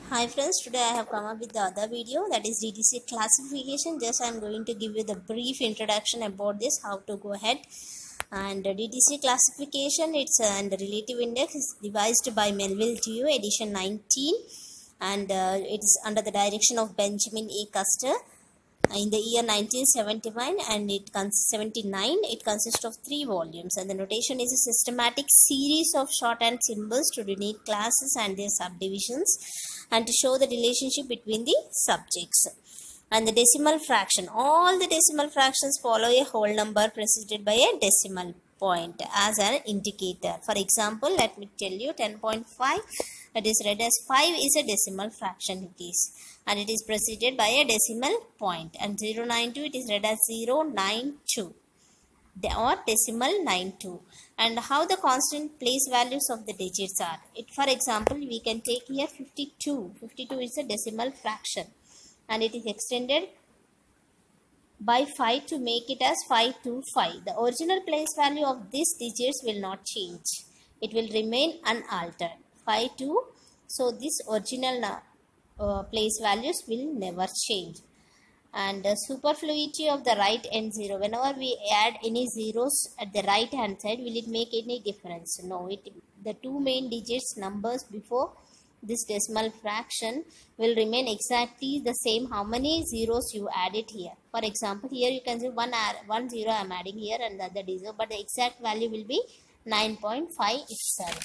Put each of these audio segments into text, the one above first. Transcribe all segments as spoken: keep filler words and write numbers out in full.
Hi friends, today I have come up with the other video, that is D D C classification. Just I am going to give you the brief introduction about this, how to go ahead. And uh, D D C classification, it's uh, and the relative index is devised by Melville Dewey, edition nineteen, and uh, it is under the direction of Benjamin A. Custer in the year nineteen seventy-nine, and it consists seventy-nine it consists of three volumes, and the notation is a systematic series of shorthand symbols to denote classes and their subdivisions and to show the relationship between the subjects. And the decimal fraction, all the decimal fractions follow a whole number preceded by a decimal point as an indicator. For example, let me tell you, ten point five, that is read as five, is a decimal fraction it is, and it is preceded by a decimal point. And zero nine two, it is read as zero nine two or decimal nine two. And how the constant place values of the digits are. It, for example, we can take here fifty-two. fifty-two is a decimal fraction, and it is extended by five to make it as five two five. The original place value of these digits will not change. It will remain unaltered. five two. So this original uh, place values will never change. And the superfluity of the right end zero. Whenever we add any zeros at the right hand side, will it make any difference? No. It the two main digits numbers before this decimal fraction will remain exactly the same how many zeros you added here. For example, here you can say one, one zero I am adding here and the other zero, but the exact value will be nine point five itself.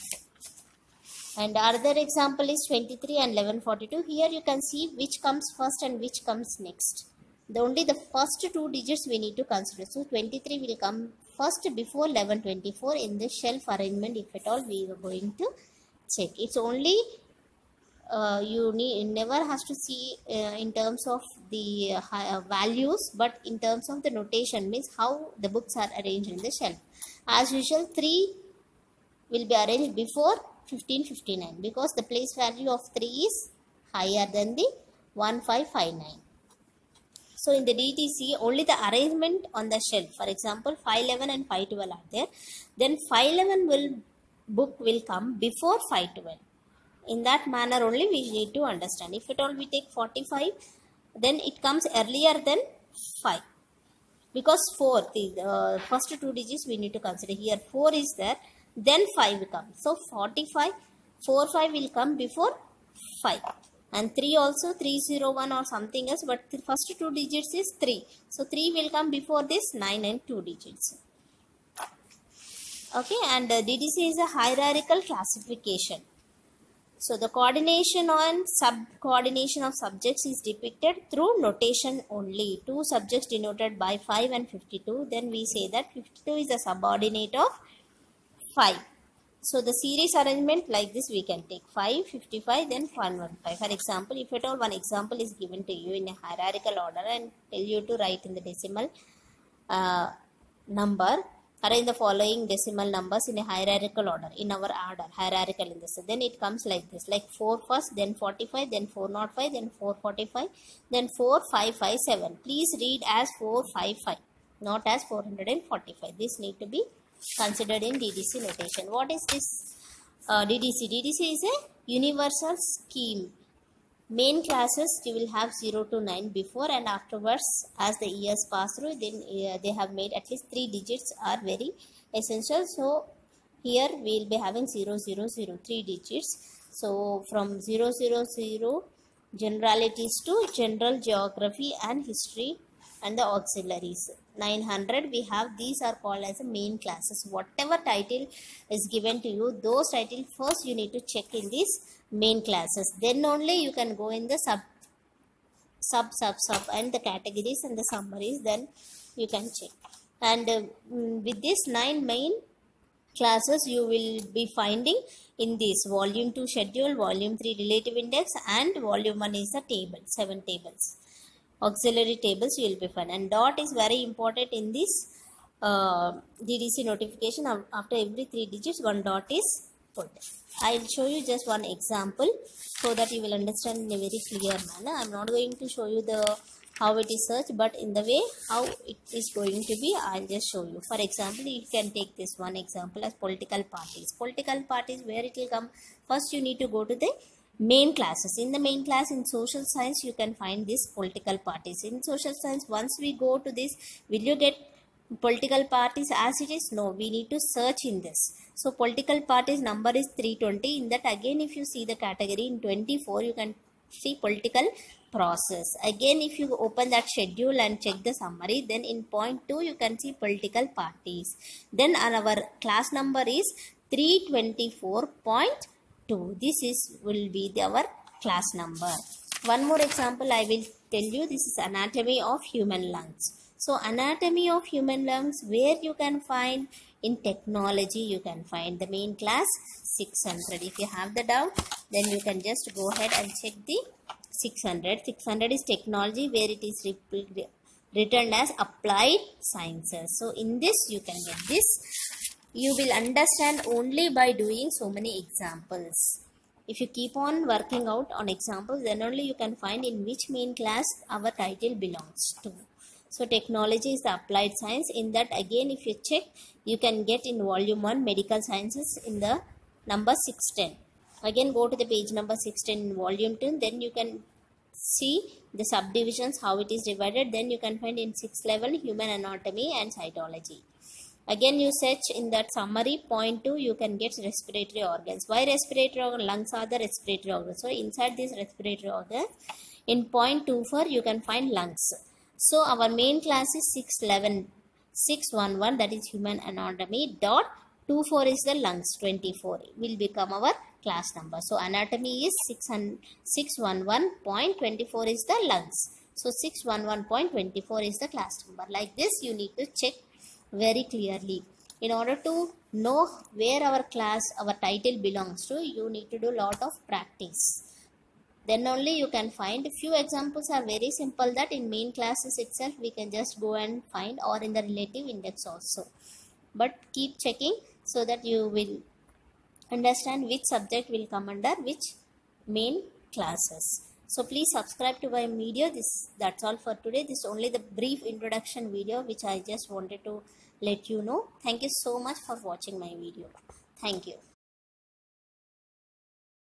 And other example is twenty-three and eleven forty-two. Here you can see which comes first and which comes next. The only the first two digits we need to consider. So twenty-three will come first before eleven twenty-four in the shelf arrangement, if at all we are going to check. It's only uh, you need never has to see uh, in terms of the uh, values, but in terms of the notation, means how the books are arranged in the shelf. As usual, three will be arranged before fifteen fifty-nine because the place value of three is higher than the one five five nine. So in the D D C, only the arrangement on the shelf, for example, five eleven and five twelve are there. Then five eleven will book will come before five twelve. In that manner only we need to understand. If at all we take forty-five, then it comes earlier than five. Because four, the uh, first two digits we need to consider. Here four is there, then five will come. So forty-five, four five will come before five. And three also, three zero one or something else, but the first two digits is three. So three will come before this nine and two digits. Okay, and uh, D D C is a hierarchical classification. So the coordination and sub-coordination of subjects is depicted through notation only. Two subjects denoted by five and fifty-two. Then we say that fifty-two is a subordinate of five. So the series arrangement like this we can take five, fifty-five, then one fifteen. For example, if at all one example is given to you in a hierarchical order and tell you to write in the decimal uh, number, arrange the following decimal numbers in a hierarchical order, in our order, hierarchical in this. Then it comes like this, like four first, then forty-five, then four oh five, then four forty-five, then four five five seven. Please read as four five five, not as four forty-five. This need to be considered in D D C notation. What is this uh, D D C? D D C is a universal scheme. Main classes you will have zero to nine before, and afterwards as the years pass through, then uh, they have made at least three digits are very essential. So here we will be having zero zero zero, three digits. So from zero zero zero generalities to general geography and history and the auxiliaries. nine hundred we have, these are called as the main classes. Whatever title is given to you, those titles first you need to check in these main classes. Then only you can go in the sub sub sub sub and the categories and the summaries, then you can check. And uh, with these nine main classes you will be finding in this volume two schedule, volume three relative index, and volume one is the table, seven tables. Auxiliary tables you will be fine. And dot is very important in this uh, D D C notification. After every three digits one dot is put. I will show you just one example so that you will understand in a very clear manner. I am not going to show you the how it is searched, but in the way how it is going to be, I will just show you. For example, you can take this one example as political parties. Political parties, where it will come, first you need to go to the main classes. In the main class in social science, you can find this political parties. In social science, once we go to this, will you get political parties as it is? No, we need to search in this. So political parties number is three twenty. In that, again, if you see the category in twenty-four, you can see political process. Again, if you open that schedule and check the summary, then in point two you can see political parties. Then our class number is three twenty-four point two. This is will be the, our class number. One more example I will tell you. This is anatomy of human lungs. So anatomy of human lungs, where you can find in technology, you can find the main class six hundred. If you have the doubt, then you can just go ahead and check the six hundred. six hundred is technology, where it is written as applied sciences. So in this you can get this. You will understand only by doing so many examples. If you keep on working out on examples, then only you can find in which main class our title belongs to. So technology is the applied science. In that, again, if you check, you can get in volume one medical sciences in the number six ten. Again, go to the page number six ten in volume two. Then you can see the subdivisions, how it is divided. Then you can find in sixth level human anatomy and cytology. Again, you search in that summary point two, you can get respiratory organs. Why respiratory organs? Lungs are the respiratory organs. So inside this respiratory organs, in point two four you can find lungs. So our main class is six eleven, six eleven, that is human anatomy dot twenty-four is the lungs. Twenty-four will become our class number. So anatomy is six eleven point two four is the lungs. So six eleven point two four is the class number. Like this, you need to check very clearly. In order to know where our class, our title belongs to, you need to do lot of practice. Then only you can find. Few examples are very simple, that in main classes itself we can just go and find, or in the relative index also. But keep checking so that you will understand which subject will come under which main classes. So please subscribe to my video. This that's all for today. This is only the brief introduction video which I just wanted to let you know. Thank you so much for watching my video. Thank you.